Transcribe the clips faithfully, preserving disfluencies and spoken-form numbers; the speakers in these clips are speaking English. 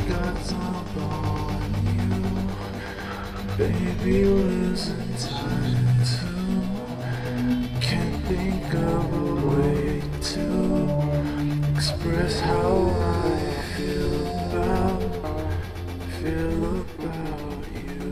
God's up on you. Baby, losing time too. Can't think of a way to express how I feel about, feel about you.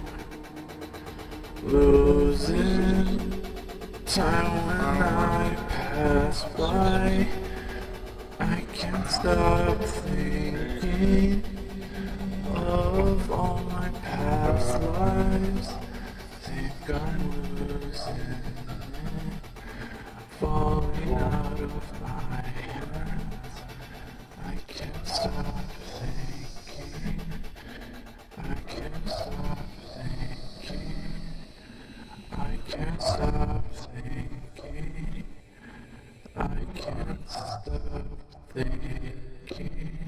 Losing time when I pass by. I can't stop thinking of all my past lives. Think I'm losing it, falling out of my hands. I can't stop thinking, I can't stop thinking, I can't stop thinking, I can't stop thinking.